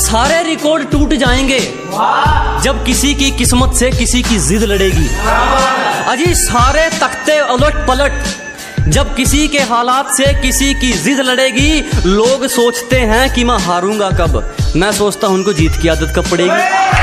सारे रिकॉर्ड टूट जाएंगे जब किसी की किस्मत से किसी की जिद लड़ेगी। अजी सारे तख्ते उलट पलट जब किसी के हालात से किसी की जिद लड़ेगी। लोग सोचते हैं कि मैं हारूंगा कब, मैं सोचता हूं उनको जीत की आदत कब पड़ेगी।